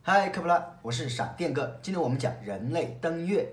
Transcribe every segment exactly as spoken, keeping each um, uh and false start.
嗨，科普拉，我是闪电哥。今天我们讲人类登月。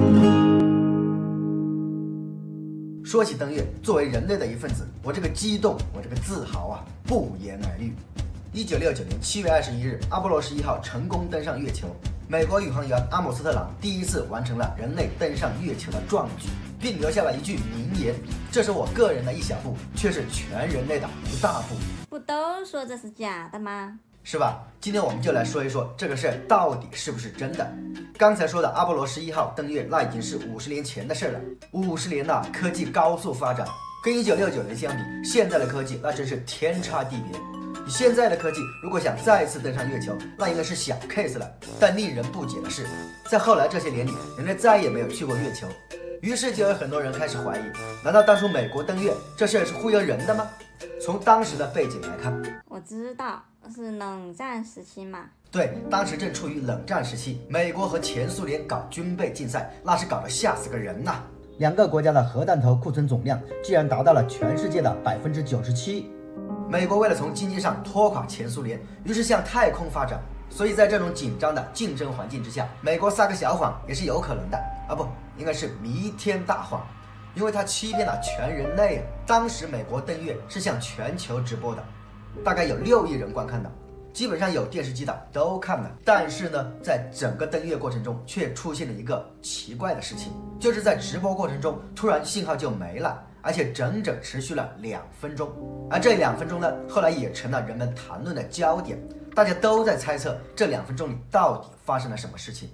说起登月，作为人类的一份子，我这个激动，我这个自豪啊，不言而喻。一九六九年七月二十一日，阿波罗十一号成功登上月球，美国宇航员阿姆斯特朗第一次完成了人类登上月球的壮举，并留下了一句名言：这是我个人的一小步，却是全人类的一大步。 不都说这是假的吗？ 是吧？今天我们就来说一说这个事儿到底是不是真的。刚才说的阿波罗十一号登月，那已经是五十年前的事了。五十年呐，科技高速发展，跟一九六九年相比，现在的科技那真是天差地别。以现在的科技，如果想再次登上月球，那应该是小 case 了。但令人不解的是，在后来这些年里，人类再也没有去过月球。于是就有很多人开始怀疑，难道当初美国登月这事儿是忽悠人的吗？从当时的背景来看， 我知道是冷战时期嘛。 对，当时正处于冷战时期，美国和前苏联搞军备竞赛，那是搞得吓死个人呐、啊。两个国家的核弹头库存总量居然达到了全世界的百分之九十七。美国为了从经济上拖垮前苏联，于是向太空发展。所以在这种紧张的竞争环境之下，美国撒个小谎也是有可能的啊，不，应该是弥天大谎，因为他欺骗了全人类啊。当时美国登月是向全球直播的，大概有六亿人观看的，基本上有电视机的都看了。但是呢，在整个登月过程中却出现了一个奇怪的事情，就是在直播过程中突然信号就没了，而且整整持续了两分钟。而这两分钟呢，后来也成了人们谈论的焦点，大家都在猜测这两分钟里到底发生了什么事情。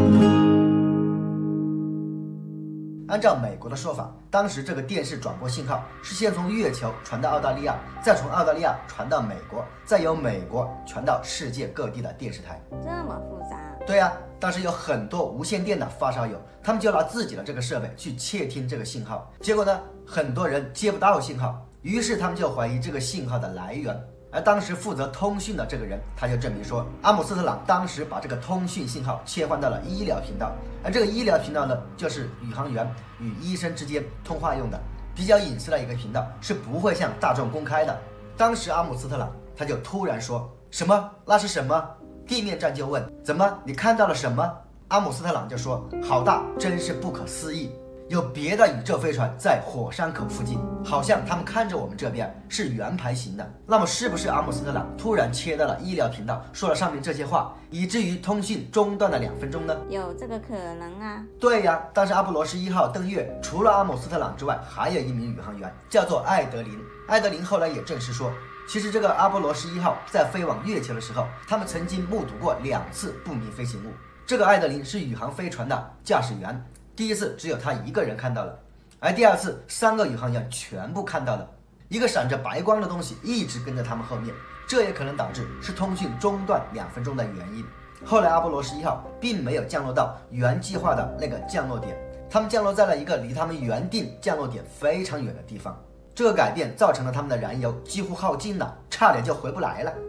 按照美国的说法，当时这个电视转播信号是先从月球传到澳大利亚，再从澳大利亚传到美国，再由美国传到世界各地的电视台。 这么复杂？ 对呀、啊，当时有很多无线电的发烧友，他们就拿自己的这个设备去窃听这个信号，结果呢，很多人接不到信号，于是他们就怀疑这个信号的来源。而当时负责通讯的这个人，他就证明说，阿姆斯特朗当时把这个通讯信号切换到了医疗频道，而这个医疗频道呢，就是宇航员与医生之间通话用的，比较隐私的一个频道，是不会向大众公开的。当时阿姆斯特朗他就突然说，什么？那是什么？地面站就问，怎么？你看到了什么？阿姆斯特朗就说，好大，真是不可思议。有别的宇宙飞船在火山口附近，好像他们看着我们这边是圆盘形的。那么是不是阿姆斯特朗突然切到了医疗频道，说了上面这些话，以至于通讯中断了两分钟呢？ 有这个可能啊。 对呀，当时阿波罗十一号登月，除了阿姆斯特朗之外，还有一名宇航员叫做艾德林。艾德林后来也证实说，其实这个阿波罗十一号在飞往月球的时候，他们曾经目睹过两次不明飞行物。这个艾德林是宇航飞船的驾驶员，第一次只有他一个人看到了，而第二次三个宇航员全部看到了一个闪着白光的东西一直跟着他们后面，这也可能导致是通讯中断两分钟的原因。后来阿波罗十一号并没有降落到原计划的那个降落点，他们降落在了一个离他们原定降落点非常远的地方，这个改变造成了他们的燃油几乎耗尽了，差点就回不来了。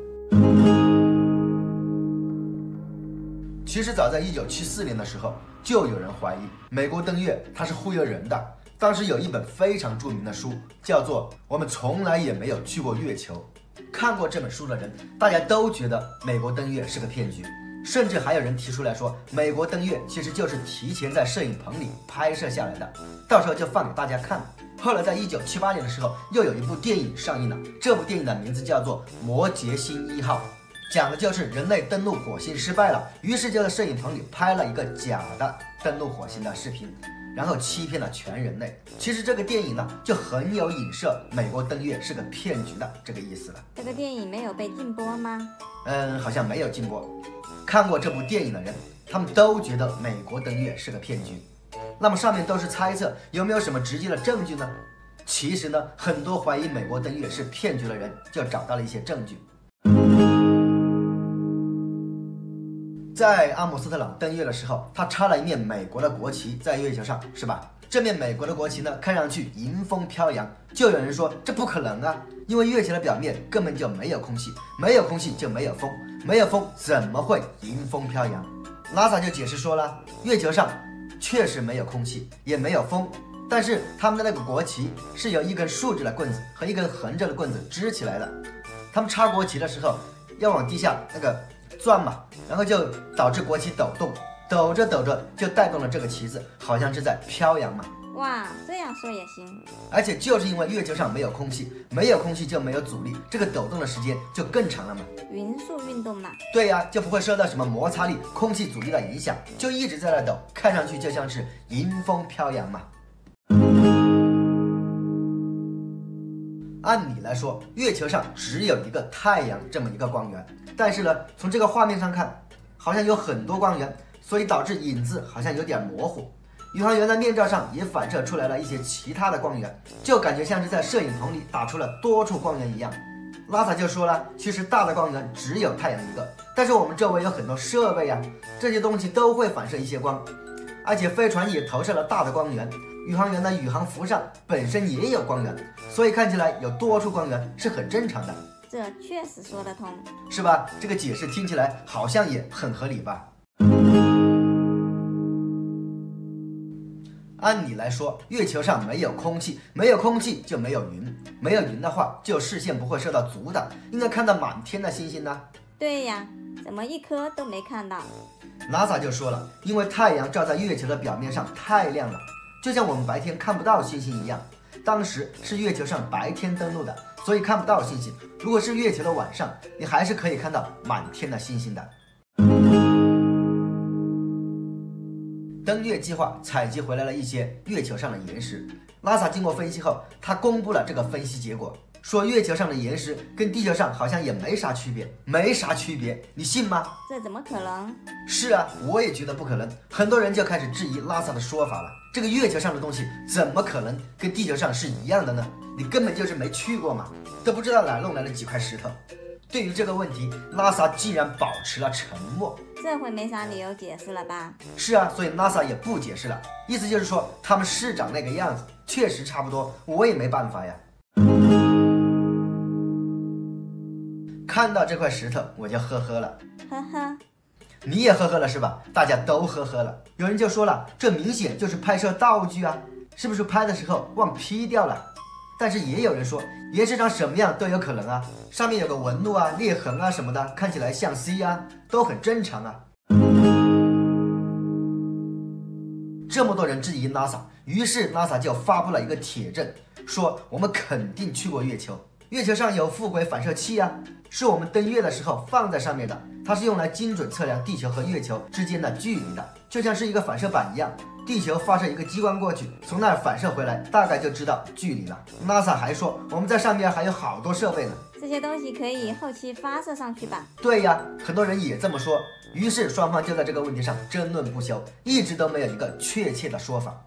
其实早在一九七四年的时候，就有人怀疑美国登月它是忽悠人的。当时有一本非常著名的书，叫做《我们从来也没有去过月球》。看过这本书的人，大家都觉得美国登月是个骗局，甚至还有人提出来说，美国登月其实就是提前在摄影棚里拍摄下来的，到时候就放给大家看。后来在一九七八年的时候，又有一部电影上映了，这部电影的名字叫做《摩羯星一号》。讲的就是人类登陆火星失败了，于是就在摄影棚里拍了一个假的登陆火星的视频，然后欺骗了全人类。其实这个电影呢，就很有影射美国登月是个骗局的这个意思了。 这个电影没有被禁播吗？ 嗯，好像没有禁播。看过这部电影的人，他们都觉得美国登月是个骗局。那么上面都是猜测，有没有什么直接的证据呢？其实呢，很多怀疑美国登月是骗局的人，就找到了一些证据。在阿姆斯特朗登月的时候，他插了一面美国的国旗在月球上，是吧？这面美国的国旗呢，看上去迎风飘扬，就有人说这不可能啊，因为月球的表面根本就没有空气，没有空气就没有风，没有风怎么会迎风飘扬？ NASA 就解释说了，月球上确实没有空气，也没有风，但是他们的那个国旗是由一根竖着的棍子和一根横着的棍子支起来的。他们插国旗的时候，要往地下那个转嘛，然后就导致国旗抖动，抖着抖着就带动了这个旗子，好像是在飘扬嘛。 哇，这样说也行。 而且就是因为月球上没有空气，没有空气就没有阻力，这个抖动的时间就更长了嘛。 匀速运动嘛。 对呀、啊，就不会受到什么摩擦力、空气阻力的影响，就一直在那抖，看上去就像是迎风飘扬嘛。按理来说，月球上只有一个太阳这么一个光源，但是呢，从这个画面上看，好像有很多光源，所以导致影子好像有点模糊。宇航员的面罩上也反射出来了一些其他的光源，就感觉像是在摄影棚里打出了多处光源一样。拉萨就说了，其实大的光源只有太阳一个，但是我们周围有很多设备啊，这些东西都会反射一些光，而且飞船也投射了大的光源，宇航员的宇航服上本身也有光源，所以看起来有多处光源是很正常的。 这确实说得通， 是吧？这个解释听起来好像也很合理吧？按理来说，月球上没有空气，没有空气就没有云，没有云的话，就视线不会受到阻挡，应该看到满天的星星呢。 对呀，怎么一颗都没看到？ NASA 就说了，因为太阳照在月球的表面上太亮了，就像我们白天看不到星星一样。当时是月球上白天登陆的，所以看不到星星。如果是月球的晚上，你还是可以看到满天的星星的。登月计划采集回来了一些月球上的岩石 ，NASA 经过分析后，他公布了这个分析结果，说月球上的岩石跟地球上好像也没啥区别，没啥区别，你信吗？ 这怎么可能？ 是啊，我也觉得不可能。很多人就开始质疑拉萨的说法了，这个月球上的东西怎么可能跟地球上是一样的呢？你根本就是没去过嘛，都不知道哪弄来了几块石头。对于这个问题，拉萨竟然保持了沉默。 这回没啥理由解释了吧？ 是啊，所以 NASA 也不解释了，意思就是说他们是长那个样子，确实差不多，我也没办法呀。看到这块石头我就呵呵了， 呵呵， 你也呵呵了是吧？大家都呵呵了。有人就说了，这明显就是拍摄道具啊，是不是拍的时候忘 P 掉了？但是也有人说，岩石长什么样都有可能啊，上面有个纹路啊、裂痕啊什么的，看起来像 C 啊，都很正常啊。这么多人质疑 NASA， 于是 NASA 就发布了一个铁证，说我们肯定去过月球，月球上有负轨反射器啊，是我们登月的时候放在上面的，它是用来精准测量地球和月球之间的距离的，就像是一个反射板一样。地球发射一个激光过去，从那儿反射回来，大概就知道距离了。NASA 还说我们在上面还有好多设备呢， 这些东西可以后期发射上去吧？ 对呀，很多人也这么说。于是双方就在这个问题上争论不休，一直都没有一个确切的说法。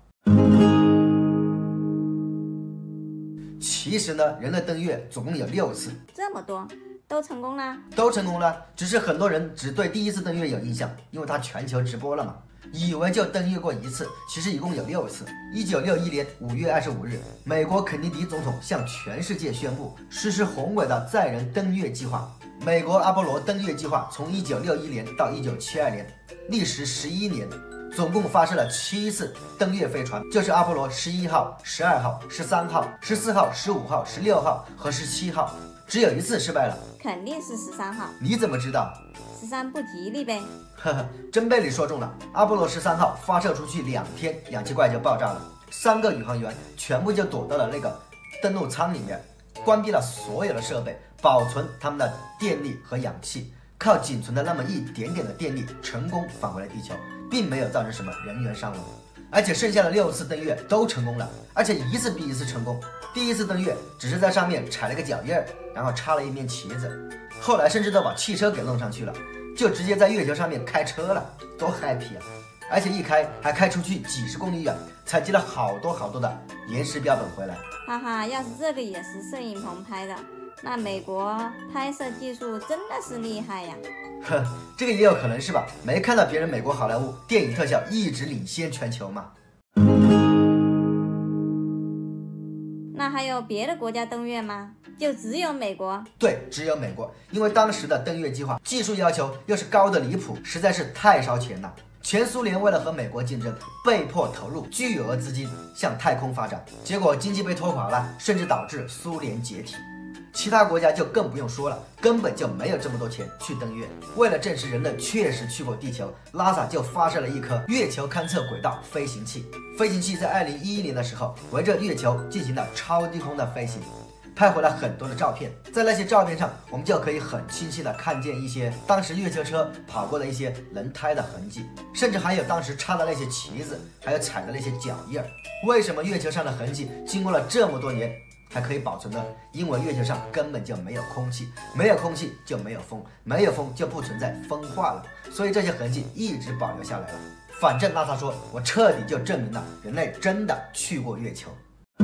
其实呢，人类登月总共有六次， 这么多，都成功啦？ 都成功了，只是很多人只对第一次登月有印象，因为它全球直播了嘛。以为就登月过一次，其实一共有六次。一九六一年五月二十五日，美国肯尼迪总统向全世界宣布实施宏伟的载人登月计划。美国阿波罗登月计划从一九六一年到一九七二年，历时十一年，总共发射了七次登月飞船，就是阿波罗十一号、十二号、十三号、十四号、十五号、十六号和十七号，只有一次失败了。 肯定是十三号。 你怎么知道？ 十三不吉利呗。 呵呵，真被你说中了。阿波罗十三号发射出去两天，氧气罐就爆炸了，三个宇航员全部就躲到了那个登陆舱里面，关闭了所有的设备，保存他们的电力和氧气，靠仅存的那么一点点的电力，成功返回了地球，并没有造成什么人员伤亡。而且剩下的六次登月都成功了，而且一次比一次成功。第一次登月只是在上面踩了个脚印儿，然后插了一面旗子，后来甚至都把汽车给弄上去了，就直接在月球上面开车了，多 happy 啊！而且一开还开出去几十公里远，采集了好多好多的岩石标本回来。 哈哈，要是这个也是摄影棚拍的，那美国拍摄技术真的是厉害呀！ 呵，这个也有可能是吧？没看到别人美国好莱坞电影特效一直领先全球吗？ 那还有别的国家登月吗？就只有美国？ 对，只有美国，因为当时的登月计划技术要求又是高的离谱，实在是太烧钱了。前苏联为了和美国竞争，被迫投入巨额资金向太空发展，结果经济被拖垮了，甚至导致苏联解体。 其他国家就更不用说了，根本就没有这么多钱去登月。为了证实人类确实去过地球，拉萨就发射了一颗月球勘测轨道飞行器。飞行器在二零一一年的时候围着月球进行了超低空的飞行，拍回了很多的照片。在那些照片上，我们就可以很清晰的看见一些当时月球车跑过的一些轮胎的痕迹，甚至还有当时插的那些旗子，还有踩的那些脚印儿。为什么月球上的痕迹经过了这么多年还可以保存呢？因为月球上根本就没有空气，没有空气就没有风，没有风就不存在风化了，所以这些痕迹一直保留下来了。反正拉萨说，我彻底就证明了人类真的去过月球。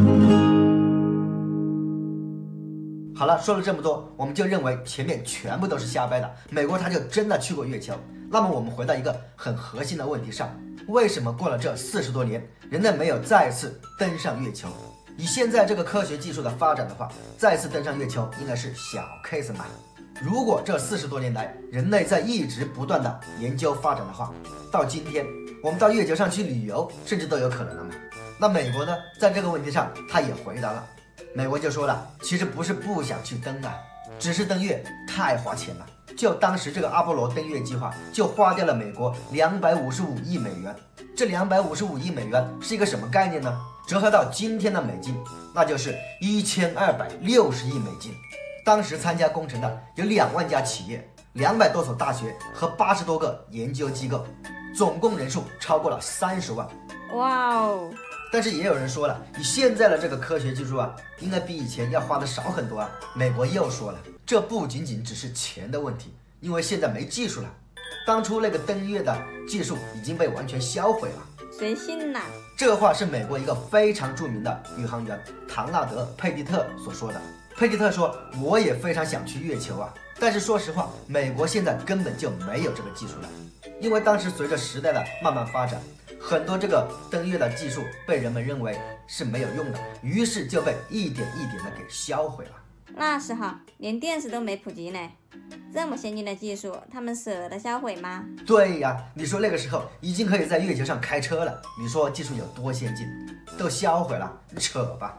好了，说了这么多，我们就认为前面全部都是瞎掰的，美国他就真的去过月球。那么我们回到一个很核心的问题上，为什么过了这四十多年，人类没有再次登上月球？以现在这个科学技术的发展的话，再次登上月球应该是小 case 嘛。如果这四十多年来人类在一直不断的研究发展的话，到今天我们到月球上去旅游甚至都有可能了嘛。那美国呢，在这个问题上他也回答了，美国就说了，其实不是不想去登啊，只是登月太花钱了。就当时这个阿波罗登月计划就花掉了美国两百五十五亿美元。这两百五十五亿美元是一个什么概念呢？折合到今天的美金，那就是一千二百六十亿美金。当时参加工程的有两万家企业、两百多所大学和八十多个研究机构，总共人数超过了三十万。 哇哦！ 但是也有人说了，以现在的这个科学技术啊，应该比以前要花的少很多啊。美国又说了，这不仅仅只是钱的问题，因为现在没技术了。当初那个登月的技术已经被完全销毁了。 谁信呐？ 这话是美国一个非常著名的宇航员唐纳德·佩蒂特所说的。佩蒂特说，我也非常想去月球啊，但是说实话，美国现在根本就没有这个技术了，因为当时随着时代的慢慢发展，很多这个登月的技术被人们认为是没有用的，于是就被一点一点的给销毁了。 那时候连电视都没普及呢，这么先进的技术，他们舍得销毁吗？ 对呀，你说那个时候已经可以在月球上开车了，你说技术有多先进，都销毁了，扯吧。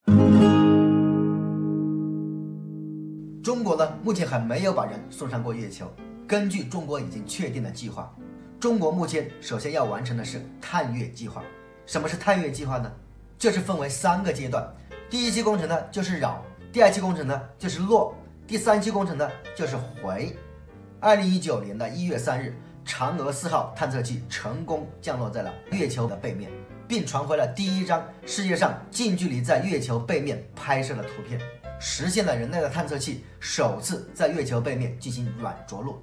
中国呢，目前还没有把人送上过月球。根据中国已经确定的计划，中国目前首先要完成的是探月计划。什么是探月计划呢？就是分为三个阶段。第一期工程呢就是绕，第二期工程呢就是落，第三期工程呢就是回。二零一九年的一月三日，嫦娥四号探测器成功降落在了月球的背面，并传回了第一张世界上近距离在月球背面拍摄的图片，实现了人类的探测器首次在月球背面进行软着陆。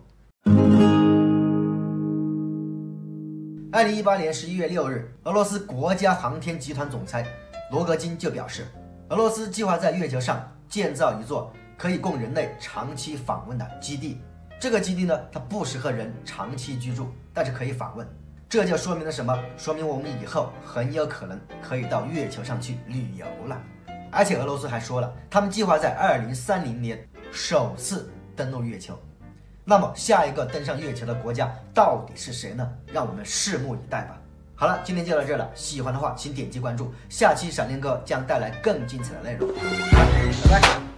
二零一八年十一月六日，俄罗斯国家航天集团总裁罗格金就表示，俄罗斯计划在月球上建造一座可以供人类长期访问的基地。这个基地呢，它不适合人长期居住，但是可以访问。这就说明了什么？说明我们以后很有可能可以到月球上去旅游了。而且俄罗斯还说了，他们计划在二零三零年首次登陆月球。那么下一个登上月球的国家到底是谁呢？让我们拭目以待吧。好了，今天就到这了，喜欢的话请点击关注，下期闪电哥将带来更精彩的内容。拜拜。